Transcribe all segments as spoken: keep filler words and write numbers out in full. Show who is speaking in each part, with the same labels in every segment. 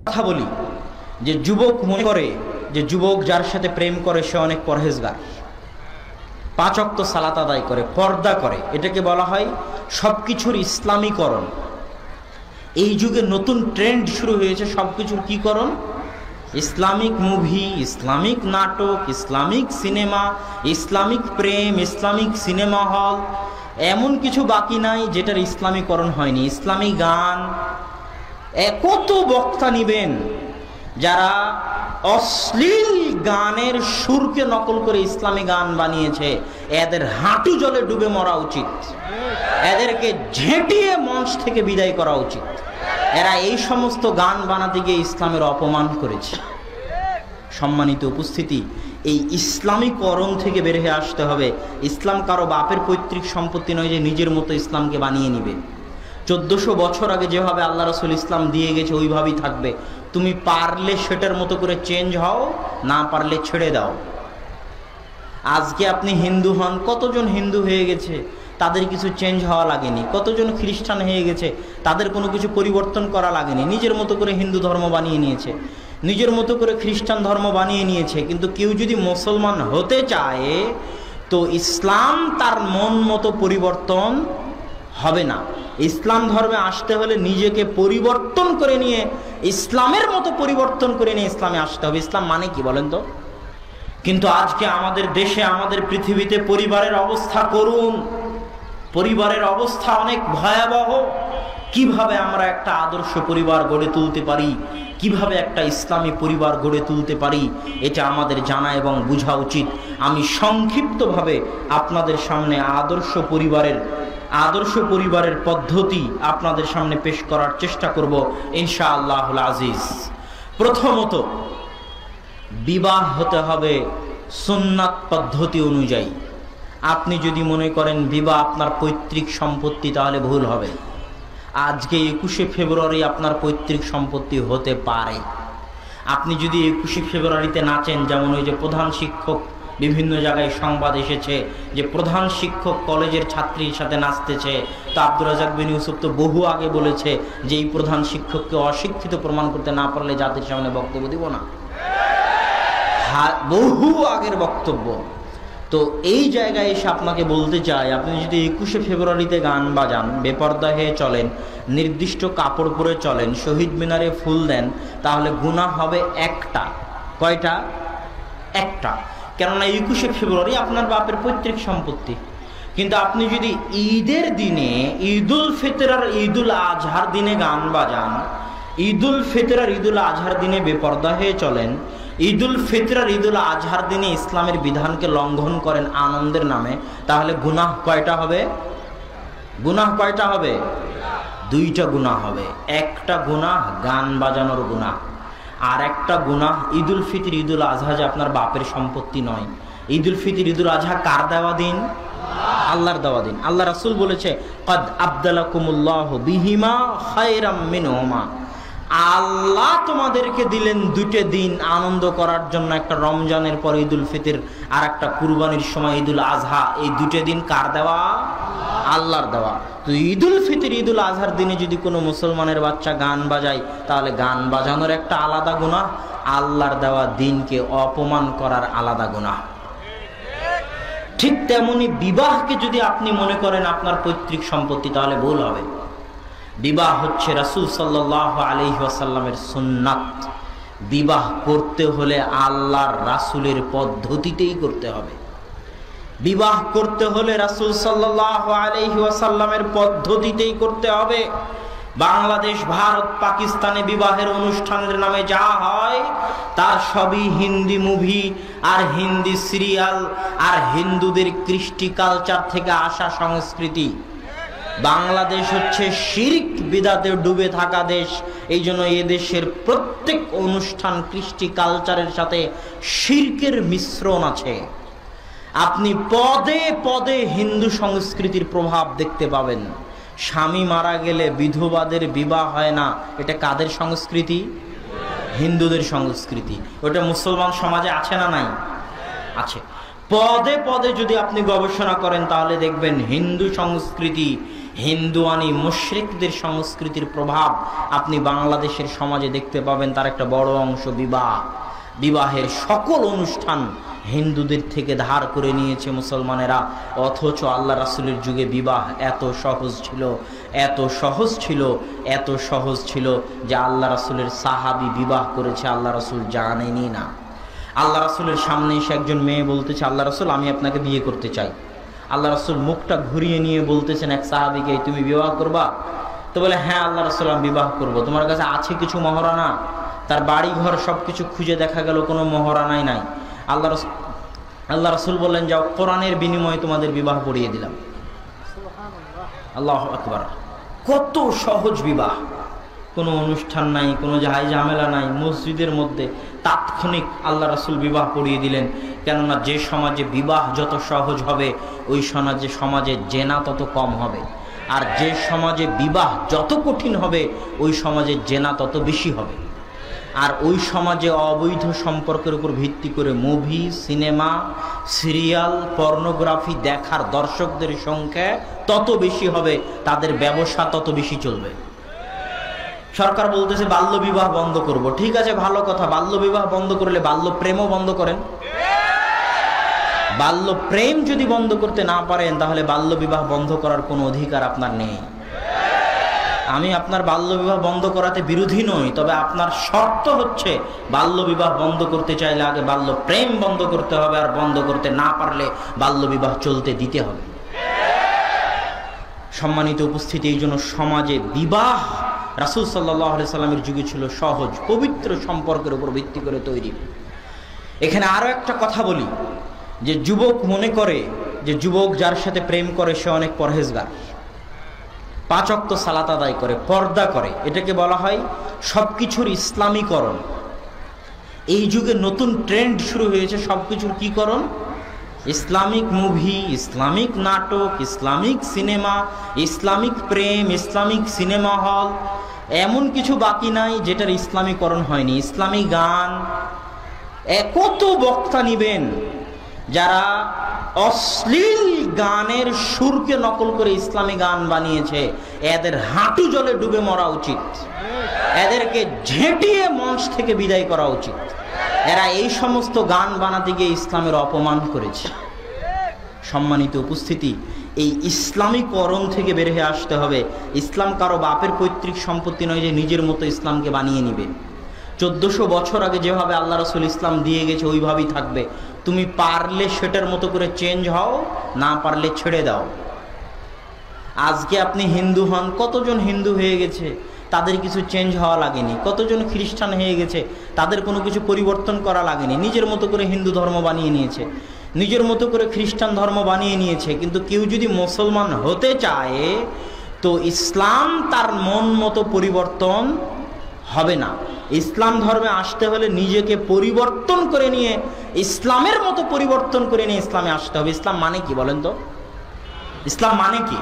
Speaker 1: কথা বলি যে যুবক মনে করে যে যুবক যার সাথে প্রেম করে সে অনেক পরহেজগার, পাঁচ ওয়াক্ত সালাত আদায় করে, পর্দা করে, এটাকে বলা হয় সবকিছুর ইসলামীকরণ। এই যুগে নতুন ট্রেন্ড শুরু হয়েছে সবকিছুর কি করণ? ইসলামিক মুভি, ইসলামিক নাটক, ইসলামিক সিনেমা, ইসলামিক প্রেম, ইসলামিক সিনেমা হল, এমন কিছু বাকি নাই যেটার ইসলামীকরণ হয়নি। ইসলামী গান, কত বক্তা নিবেন যারা অশ্লীল গানের সুরকে নকল করে ইসলামী গান বানিয়েছে, এদের হাঁটু জলে ডুবে মরা উচিত, এদেরকে ঝেঁটিয়ে মঞ্চ থেকে বিদায় করা উচিত। এরা এই সমস্ত গান বানাতে গিয়ে ইসলামের অপমান করেছে। সম্মানিত উপস্থিতি, এই ইসলামীকরণ থেকে বের হয়ে আসতে হবে। ইসলাম কারো বাপের পৈতৃক সম্পত্তি নয় যে নিজের মতো ইসলামকে বানিয়ে নিবে। চোদ্দশো বছর আগে যেভাবে আল্লাহ রসুল ইসলাম দিয়ে গেছে ওইভাবেই থাকবে। তুমি পারলে সেটার মতো করে চেঞ্জ হও, না পারলে ছেড়ে দাও। আজকে আপনি হিন্দু হন, কতজন হিন্দু হয়ে গেছে, তাদের কিছু চেঞ্জ হওয়া লাগেনি। কতজন খ্রিস্টান হয়ে গেছে, তাদের কোনো কিছু পরিবর্তন করা লাগেনি। নিজের মতো করে হিন্দু ধর্ম বানিয়ে নিয়েছে, নিজের মতো করে খ্রিস্টান ধর্ম বানিয়ে নিয়েছে। কিন্তু কেউ যদি মুসলমান হতে চায় তো ইসলাম তার মন মতো পরিবর্তন হবে না। ইসলাম ধর্মে আসতে হলে নিজেকে পরিবর্তন করে নিয়ে, ইসলামের মতো পরিবর্তন করে নিয়ে ইসলামে আসতে হবে। ইসলাম মানে কি বলেন তো? কিন্তু আজকে আমাদের দেশে, আমাদের পৃথিবীতে পরিবারের অবস্থা করুন, পরিবারের অবস্থা অনেক ভয়াবহ। কিভাবে আমরা একটা আদর্শ পরিবার গড়ে তুলতে পারি, কিভাবে একটা ইসলামী পরিবার গড়ে তুলতে পারি, এটা আমাদের জানা এবং বোঝা উচিত। আমি সংক্ষিপ্তভাবে আপনাদের সামনে আদর্শ পরিবারের আদর্শ পরিবারের পদ্ধতি আপনাদের সামনে পেশ করার চেষ্টা করব ইনশাআল্লাহুল আজিজ। প্রথমত, বিবাহ হতে হবে সুন্নাত পদ্ধতি অনুযায়ী। আপনি যদি মনে করেন বিবাহ আপনার পৈতৃক সম্পত্তি, তাহলে ভুল হবে। আজকে একুশে ফেব্রুয়ারি আপনার পৈতৃক সম্পত্তি হতে পারে। আপনি যদি একুশে ফেব্রুয়ারিতে নাচেন, যেমন ওই যে প্রধান শিক্ষক, বিভিন্ন জায়গায় সংবাদ এসেছে যে প্রধান শিক্ষক কলেজের ছাত্রীর সাথে নাচতেছে, তো আব্দুর রাজ্জাক বিন ইউসুফ তো বহু আগে বলেছে যে এই প্রধান শিক্ষককে অশিক্ষিত প্রমাণ করতে না পারলে জাতির সামনে বক্তব্য দিব না। বহু আগের বক্তব্য। তো এই জায়গায় এসে আপনাকে বলতে চাই, আপনি যদি একুশে ফেব্রুয়ারিতে গান বাজান, বেপর্দা হয়ে চলেন, নির্দিষ্ট কাপড় পরে চলেন, শহীদ মিনারে ফুল দেন, তাহলে গুনাহ হবে একটা। কয়টা? একটা। কেননা একুশে ফেব্রুয়ারি আপনার বাপের পৈতৃক সম্পত্তি। কিন্তু আপনি যদি ঈদের দিনে, ঈদুল ফিতর আর ঈদুল আজহার দিনে গান বাজান, ঈদুল ফিতর আর ঈদুল আজহার দিনে বেপর্দা হয়ে চলেন, ঈদুল ফিতর আর ঈদুল আজহার দিনে ইসলামের বিধানকে লঙ্ঘন করেন আনন্দের নামে, তাহলে গুনাহ কয়টা হবে? গুনাহ কয়টা হবে? দুইটা গুনাহ হবে। একটা গুনাহ গান বাজানোর গুনাহ, আর একটা গুনাহ ঈদুল ফিতর ঈদুল আজহা যে আপনার বাপের সম্পত্তি নয়। ঈদুল ফিতর ঈদুল আজহা কার দেওয়া দিন? আল্লাহর দেওয়া দিন। আল্লাহ রাসূল বলেছে, কদ আবদালাকুমুল্লাহু বিহিমা খায়রাম মিনহুমা। আল্লাহ তোমাদেরকে দিলেন দুটো দিন আনন্দ করার জন্য, একটা রমজানের পর ঈদুল ফিতর, আর একটা কুরবানির সময় ঈদুল আজহা। এই দুটো দিন কার দেওয়া? আল্লাহর দেওয়া। তো ঈদুল ফিতর ঈদুল আজহার দিনে যদি কোনো মুসলমানের বাচ্চা গান বাজায়, তাহলে গান বাজানোর একটা আলাদা গুনাহ, আল্লাহর দেওয়া দিনকে অপমান করার আলাদা গুনাহ। ঠিক তেমনি বিবাহকে যদি আপনি মনে করেন আপনার পৈতৃক সম্পত্তি, তাহলে ভুল হবে। বিবাহ হচ্ছে রাসূল সাল্লাল্লাহু আলাইহি ওয়াসাল্লামের সুন্নাত। বিবাহ করতে হলে আল্লাহর রাসূলের পদ্ধতিতেই করতে হবে। বিবাহ করতে হলে রাসূল সাল্লাল্লাহু আলাইহি ওয়াসাল্লামের পদ্ধতিতেই করতে হবে। বাংলাদেশ, ভারত, পাকিস্তানে বিবাহের অনুষ্ঠানের নামে যা হয় তার সবই হিন্দি মুভি আর হিন্দি সিরিয়াল আর হিন্দুদের কৃষ্টি কালচার থেকে আসা সংস্কৃতি। বাংলাদেশ হচ্ছে শিরক বিদাতে ডুবে থাকা দেশ। এই জন্য এ দেশের প্রত্যেক অনুষ্ঠান কৃষ্টি কালচারের সাথে শিরকের মিশ্রণ আছে। আপনি পদে পদে হিন্দু সংস্কৃতির প্রভাব দেখতে পাবেন। স্বামী মারা গেলে বিধবাদের বিবাহ হয় না, এটা কাদের সংস্কৃতি? হিন্দুদের সংস্কৃতি। ওটা মুসলমান সমাজে আছে না নাই? আছে। পদে পদে যদি আপনি গবেষণা করেন তাহলে দেখবেন হিন্দু সংস্কৃতি, হিন্দুয়ানি মুশরিকদের সংস্কৃতির প্রভাব আপনি বাংলাদেশের সমাজে দেখতে পাবেন। তার একটা বড় অংশ বিবাহ, বিবাহের সকল অনুষ্ঠান হিন্দুদের থেকে ধার করে নিয়েছে মুসলমানেরা। অথচ আল্লাহ রাসূলের যুগে বিবাহ এত সহজ ছিল, এত সহজ ছিল, এত সহজ ছিল যে আল্লাহ রাসূলের সাহাবী বিবাহ করেছে, আল্লাহ রাসূল জানেনই না। আল্লাহ রাসূলের সামনে এসে একজন মেয়ে বলতেছে, আল্লাহ রাসূল আমি আপনাকে বিয়ে করতে চাই। আল্লাহ রাসূল মুখটা ঘুরিয়ে নিয়ে বলতেছেন এক সাহাবীকে, তুমি বিবাহ করবা? তো বলে, হ্যাঁ আল্লাহ রাসূল আমি বিবাহ করব। তোমার কাছে আছে কিছু মহারানা? তার বাড়ি ঘর সব কিছু খুঁজে দেখা গেল কোনো মহারানাই নাই। আল্লাহ রাসূল আল্লাহ রাসূল বললেন, যাও কোরআনের বিনিময়ে তোমাদের বিবাহ পড়িয়ে দিলাম। আল্লাহু আকবার। কত সহজ বিবাহ, কোনো অনুষ্ঠান নাই, কোনো জাহাই ঝামেলা নাই, মসজিদের মধ্যে তাৎক্ষণিক আল্লাহ রাসূল বিবাহ পড়িয়ে দিলেন। কেননা যে সমাজে বিবাহ যত সহজ হবে ওই সমাজে সমাজে জেনা তত কম হবে, আর যে সমাজে বিবাহ যত কঠিন হবে ওই সমাজে জেনা তত বেশি হবে। আর ওই সমাজে অবৈধ সম্পর্কের উপর ভিত্তি করে মুভি, সিনেমা, সিরিয়াল, পর্নোগ্রাফি দেখার দর্শকদের সংখ্যা তত বেশি হবে, তাদের ব্যবসা তত বেশি চলবে। সরকার বলতেছে বাল্য বিবাহ বন্ধ করব। ঠিক আছে, ভালো কথা, বাল্য বিবাহ বন্ধ করলে বাল্য প্রেমও বন্ধ করেন। বাল্য প্রেম যদি বন্ধ করতে না পারেন তাহলে বাল্য বিবাহ বন্ধ করার কোনো অধিকার আপনার নেই। আমি আপনার বাল্য বিবাহ বন্ধ করাতে বিরোধী নই, তবে আপনার শর্ত হচ্ছে বাল্য বিবাহ বন্ধ করতে চাইলে আগে বাল্য প্রেম বন্ধ করতে হবে, আর বন্ধ করতে না পারলে বাল্য বিবাহ চলতে দিতে হবে। সম্মানিত উপস্থিতি, এই জন্য সমাজে বিবাহ রাসূল সাল্লাল্লাহু আলাইহি সাল্লামের যুগে ছিল সহজ, পবিত্র সম্পর্কের উপর ভিত্তি করে তৈরি। এখানে আরো একটা কথা বলি, যে যুবক মনে করে যে যুবক যার সাথে প্রেম করে সে অনেক পরহেজগার, পাঁচ ওয়াক্ত সালাত আদায় করে, পর্দা করে, এটাকে বলা হয় সবকিছুর ইসলামীকরণ। এই যুগে নতুন ট্রেন্ড শুরু হয়েছে সবকিছুর কি করণ? ইসলামিক মুভি, ইসলামিক নাটক, ইসলামিক সিনেমা, ইসলামিক প্রেম, ইসলামিক সিনেমা হল, এমন কিছু বাকি নাই যেটার ইসলামীকরণ হয়নি। ইসলামী গান, কত বক্তা নিবেন যারা অশ্লীল গানের সুরকে নকল করে ইসলামী গান বানিয়েছে, এদের হাঁটু জলে ডুবে মরা উচিত, এদেরকে ঝেঁটিয়ে মঞ্চ থেকে বিদায় করা উচিত। এরা এই সমস্ত গান বানাতে গিয়ে ইসলামের অপমান করেছে। সম্মানিত উপস্থিতি, এই ইসলামীকরণ থেকে বের হয়ে আসতে হবে। ইসলাম কারো বাপের পৈতৃক সম্পত্তি নয় যে নিজের মতো ইসলামকে বানিয়ে নিবে। চোদ্দশো বছর আগে যেভাবে আল্লাহ রাসূল ইসলাম দিয়ে গেছে ওইভাবেই থাকবে। তুমি পারলে সেটার মতো করে চেঞ্জ হও, না পারলে ছেড়ে দাও। আজকে আপনি হিন্দু হন, কতজন হিন্দু হয়ে গেছে, তাদের কিছু চেঞ্জ হওয়া লাগেনি। কতজন খ্রিস্টান হয়ে গেছে, তাদের কোনো কিছু পরিবর্তন করা লাগেনি। নিজের মতো করে হিন্দু ধর্ম বানিয়ে নিয়েছে, নিজের মতো করে খ্রিস্টান ধর্ম বানিয়ে নিয়েছে। কিন্তু কেউ যদি মুসলমান হতে চায় তো ইসলাম তার মন মতো পরিবর্তন হবে না। ইসলাম ধর্মে আসতে হলে নিজেকে পরিবর্তন করে নিয়ে, ইসলামের মতো পরিবর্তন করে নিয়ে ইসলামে আসতে হবে। ইসলাম মানে কি বলেন তো? ইসলাম মানে কি?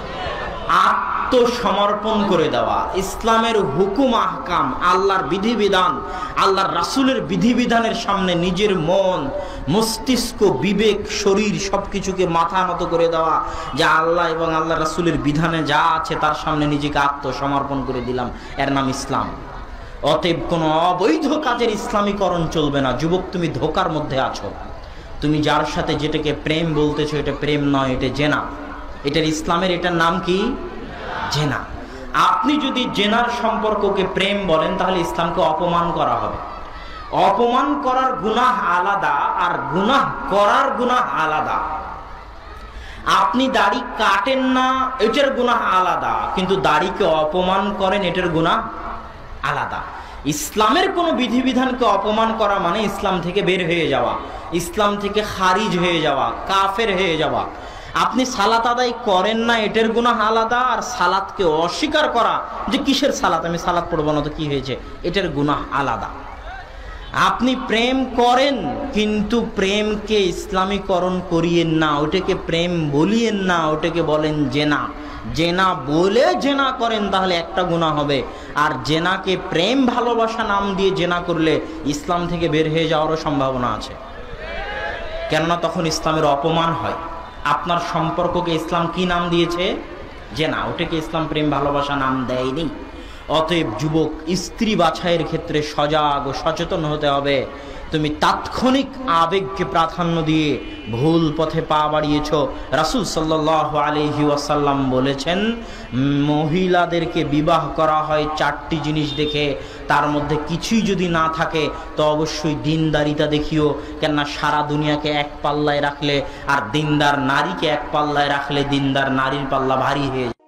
Speaker 1: আত্মসমর্পণ করে দেওয়া। ইসলামের হুকুম আহকাম, আল্লাহর বিধিবিধান, আল্লাহর রাসূলের বিধিবিধানের সামনে নিজের মন, মস্তিষ্ক, বিবেক, শরীর সবকিছুকে মাথা নত করে দেওয়া, যে আল্লাহ এবং আল্লাহ রাসূলের বিধানে যা আছে তার সামনে নিজেকে আত্মসমর্পণ করে দিলাম, এর নাম ইসলাম। অতএব কোনো অবৈধ কাজের ইসলামীকরণ চলবে না। যুবক, তুমি ধোকার মধ্যে আছো। তুমি যার সাথে যেটাকে প্রেম বলতেছো এটা প্রেম নয়, এটা জেনা। এটার ইসলামের এটার নাম কি? জেনা। আপনি যদি জেনার সম্পর্ককে প্রেম বলেন তাহলে ইসলামকে অপমান করা হবে। অপমান করার গুনাহ আলাদা, আর গুনাহ করার গুনাহ আলাদা। আপনি দাড়ি কাটেন না, এটার গুনাহ আলাদা, কিন্তু দাড়িকে অপমান করেন, এটার গুনাহ আলাদা। ইসলামের কোনো বিধিবিধানকে অপমান করা মানে ইসলাম থেকে বের হয়ে যাওয়া, ইসলাম থেকে খারিজ হয়ে যাওয়া, কাফের হয়ে যাওয়া। আপনি সালাত আদায় করেন না, এটার গুনাহ আলাদা, আর সালাতকে অস্বীকার করা, যে কিসের সালাত, আমি সালাত পড়বো না তো কি হয়েছে, এটার গুনাহ আলাদা। আপনি প্রেম করেন কিন্তু প্রেমকে ইসলামীকরণ করিয়েন না, ওটাকে প্রেম বলিয়েন না, ওটাকে বলেন জেনা। জেনা বলে জেনা করেন তাহলে একটা গুনাহ হবে, আর জেনাকে প্রেম ভালোবাসা নাম দিয়ে জেনা করলে ইসলাম থেকে বের হয়ে যাওয়ারও সম্ভাবনা আছে। কেননা তখন ইসলামের অপমান হয়। আপনার সম্পর্ককে ইসলাম কি নাম দিয়েছে? যে না, ওটাকে ইসলাম প্রেম ভালোবাসা নাম দেয়নি। অতএব যুবক, স্ত্রী বাছাইয়ের ক্ষেত্রে সজাগ ও সচেতন হতে হবে। তুমি তাৎক্ষণিক আবেগকে প্রাধান্য দিয়ে ভুল পথে পা বাড়িয়েছ। রাসূল সাল্লাল্লাহু আলাইহি ওয়াসাল্লাম বলেছেন, মহিলাদেরকে বিবাহ করা হয় চারটি জিনিস দেখে, তার মধ্যে কিছুই যদি না থাকে তো অবশ্যই দিনদারিতা দেখিও। কেননা সারা দুনিয়াকে এক পাল্লায় রাখলে আর দিনদার নারীকে এক পাল্লায় রাখলে দিনদার নারীর পাল্লা ভারী হয়ে যায়।